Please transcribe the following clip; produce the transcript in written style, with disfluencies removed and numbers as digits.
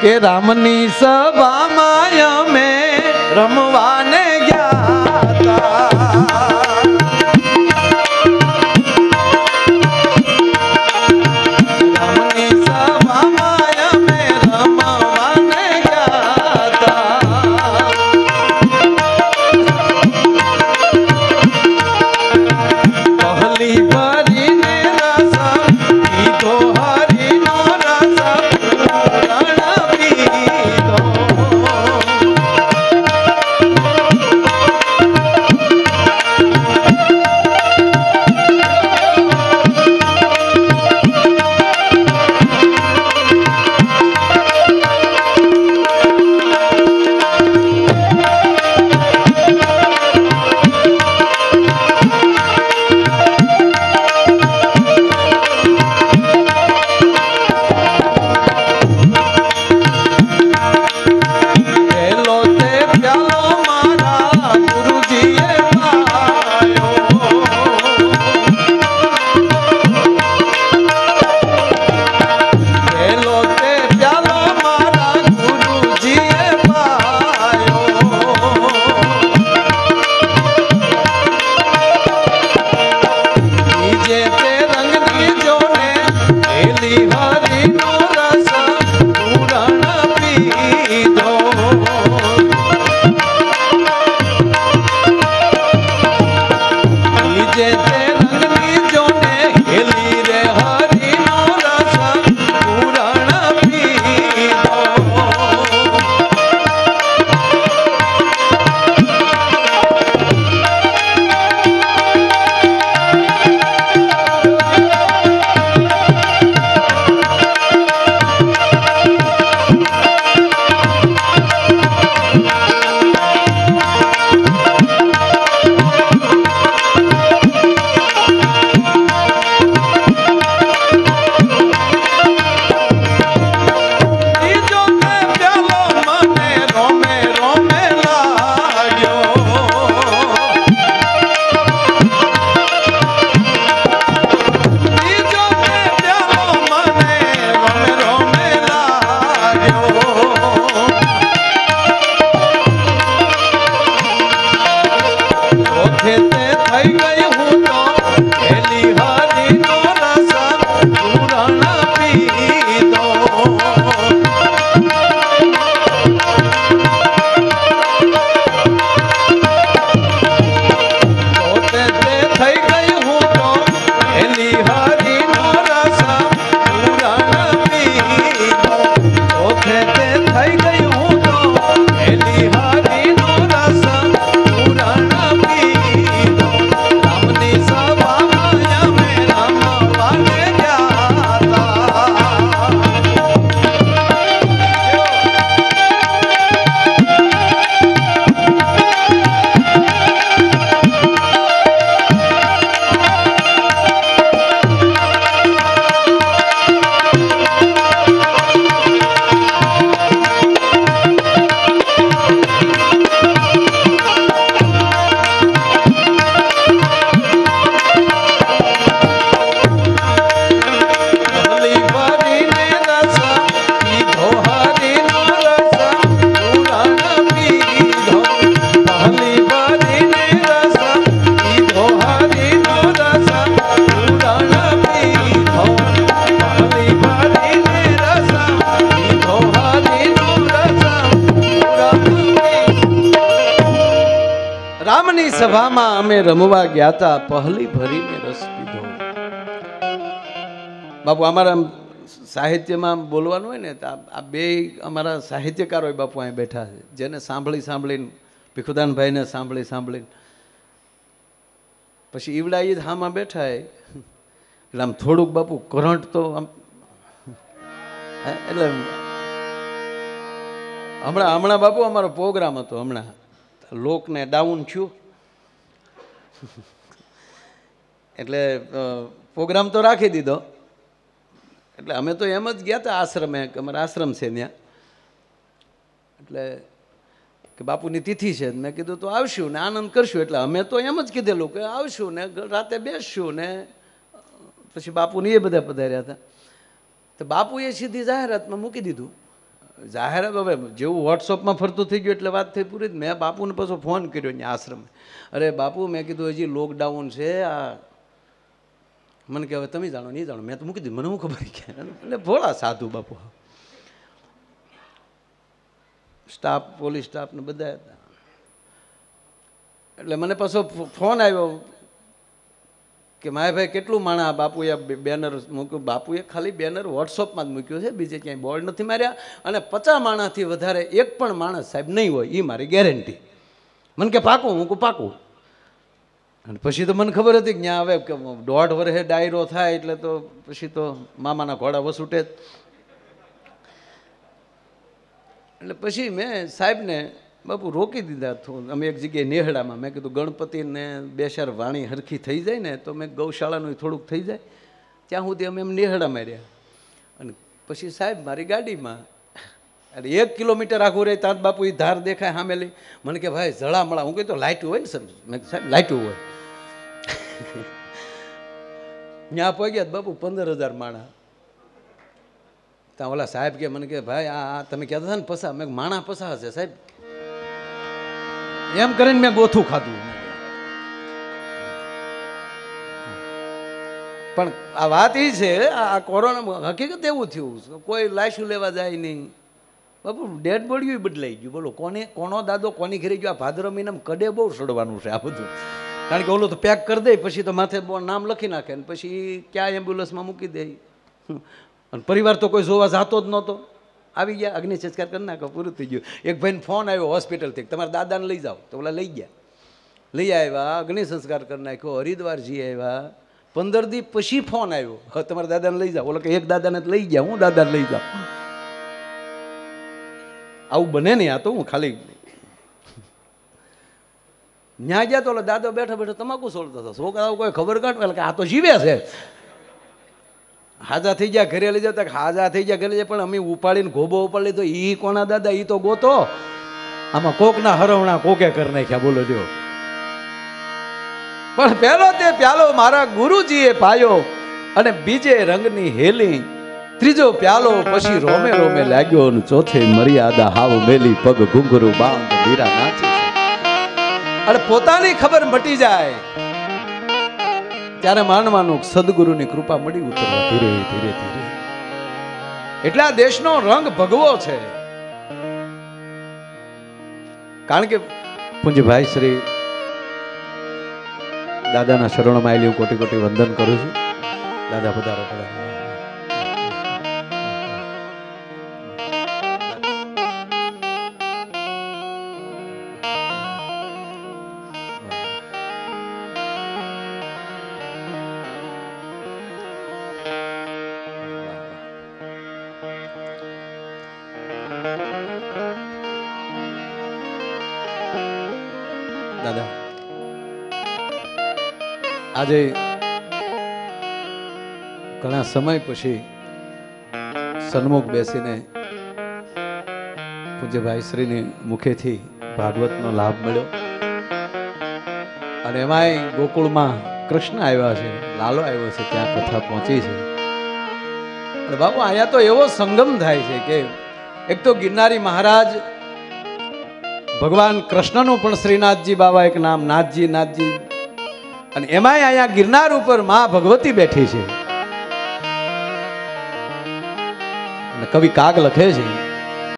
કે રામની સભામાં અમે રમવાને ગયા હતા. સભામાં અમે રમવા ગયા હતા, પહલી ભરીને રસ પીધો. બાપુ અમારા સાહિત્યમાં બોલવાનું હોય ને તો આ બે અમારા સાહિત્યકારો બાપુ અહીં બેઠા છે, જેને સાંભળીને ભીખુદાનભાઈને સાંભળીને પછી ઈવડા ઈ હામાં બેઠા એટલે આમ થોડુંક બાપુ કરંટ તો આમ એટલે હમણાં બાપુ અમારો પ્રોગ્રામ હતો, હમણાં લોકને ડાઉન થયું એટલે પ્રોગ્રામ તો રાખી દીધો. એટલે અમે તો એમ જ ગયા હતા આશ્રમે, અમારો આશ્રમ છે ત્યાં. એટલે કે બાપુની તિથિ છે, મેં કીધું તો આવશું ને આનંદ કરશું. એટલે અમે તો એમ જ કીધેલું કે આવશું ને રાતે બેસશું ને પછી બાપુને એ બધા પધાર્યા હતા. તો બાપુએ સીધી જાહેરાતમાં મૂકી દીધું જાહેર હવે જેવું વોટ્સઅપમાં ફરતું થઈ ગયું એટલે વાત થઈ પૂરી. મેં બાપુને પાછો ફોન કર્યો અહીંયા આશ્રમે. અરે બાપુ, મેં કીધું હજી લોકડાઉન છે આ. મને કે હવે તમે જાણો નહીં જાણો. મેં તો મૂકી દીધું, મને શું ખબર કે. એટલે ભોળા સાધુ બાપુ, સ્ટાફ, પોલીસ સ્ટાફ ને બધા હતા. એટલે મને પાછો ફોન આવ્યો કે માયાભાઈ કેટલું માણા બાપુએ બેનર મૂક્યું. બાપુએ ખાલી બેનર વોટ્સઅપમાં જ મૂક્યું છે, બીજે ક્યાંય બોર્ડ નથી માર્યા. અને 50 માણાથી વધારે એક પણ માણસ સાહેબ નહીં હોય, એ મારી ગેરંટી. મને કે પાકું? હું કહું પાકું. અને પછી તો મને ખબર હતી કે ત્યાં હવે કે 1.5 વર્ષે ડાયરો થાય એટલે તો પછી તો મામાના ઘોડા વસૂટે જ. એટલે પછી મેં સાહેબને બાપુ રોકી દીધા. અમે એક જગ્યાએ નેહડામાં મેં કીધું ગણપતિને 2-4 વાણી હરખી થઈ જાય ને તો મેં ગૌશાળાનું થોડુંક થઈ જાય ત્યાં સુધી અમે એમ નેહડામાં રહ્યા. અને પછી સાહેબ મારી ગાડીમાં, અરે 1 કિલોમીટર આખું રહે ત્યાં બાપુ એ ધાર દેખાય સામે લઈ. મને કે ભાઈ જળામળા. હું કહી તો લાઇટ હોય ને સર. મેં સાહેબ લાઇટ હોય. ત્યાં પહોંચ્યા બાપુ 15,000 માણા. ત્યાં ઓલા સાહેબ કે મને કે ભાઈ આ તમે કહેતા હતા ને પસા. મેં માણા પસા હશે સાહેબ. એમ કરીને મેં ગોથું ખાધું. પણ આ વાત એ છે, આ કોરોના હકીકત એવું થયું, કોઈ લાશું લેવા જાય નહીં બાપુ. ડેડ બોડી બદલાઈ ગયું. બોલો કોનો દાદો કોની ઘરે ગયો? આ ભાદરવા મહિનામાં કડે બહુ સડવાનું છે આ બધું. કારણ કે ઓલું તો પેક કરી દે, પછી તો માથે નામ લખી નાખે ને પછી ક્યાં એમ્બ્યુલન્સમાં મૂકી દે. અને પરિવાર તો કોઈ જોવા જતો જ નહોતો. આવી ગયા, અગ્નિ સંસ્કાર કરી નાખો, પૂરું થઈ ગયું. એક ભાઈને ફોન આવ્યો હોસ્પિટલથી, તમારા દાદાને લઈ જાઓ. તો ઓલા લઈ ગયા, લઈ આવ્યા, અગ્નિ સંસ્કાર કરી નાખ્યો. હરિદ્વારજી આવ્યા. 15 દી પછી ફોન આવ્યો, તમારા દાદાને લઈ જાઓ. ઓલો કે એક દાદાને લઈ ગયા, હું દાદાને લઈ જાઉં. આવું બને નહીં. આ તો હું ખાલી ન્યા ગયા તો ઓલો દાદો બેઠા બેઠા તમાકુ સોળતો હતો. છોકરાઓ કોઈ ખબર કાઢવા એટલે કે આ તો જીવે છે. હાજા થઈ ગયા ઘરે લઈ જતા, હાજા થઈ ગયા ઘરે જાય. પણ અમે ઉપાડીને ગોબો ઉપાડી લીધો. ઈ કોના દાદા? ઈ તો ગોતો. આમાં કોકના હરવણા કોકે કરી નાખ્યા. બોલો લ્યો. પણ પહેલો તે પ્યાલો મારા ગુરુજીએ પાયો અને બીજે રંગની હેલી. ત્રીજો પ્યાલો પછી રોમે રોમે લાગ્યો અને ચોથે મર્યાદા હાવ મેલી પગ ઘુંઘરું બાંધ બીરા નાચી. અને પોતાની ખબર મટી જાય ત્યારે માનવાનું સદગુરુની કૃપા મળી ઉતરવા ધીરે ધીરે ધીરે. એટલે આ દેશનો રંગ ભગવો છે. કારણ કે પૂજ્યભાઈ શ્રી દાદાના શરણમાં આવેલી કોટી કોટી વંદન કરું છું. દાદા પધારો પધારો. દાદા આજે ઘણા સમય પછી સન્મુખ બેસીને પૂજ્યભાઈ શ્રીની મુખેથી ભાગવતનો લાભ મળ્યો. અને એમાંય ગોકુળમાં કૃષ્ણ આવ્યા છે, લાલો આવ્યો છે, ત્યાં કથા પહોંચી છે. અને બાપુ અહીંયા તો એવો સંગમ થાય છે કે એક તો ગિરનારી મહારાજ, ભગવાન કૃષ્ણનું પણ શ્રીનાથજી બાબા એક નામ, નાથજી નાથજી. અને એમાંય અહીંયા ગિરનાર ઉપર માં ભગવતી બેઠી છે. અને કવિ કાગ લખે છે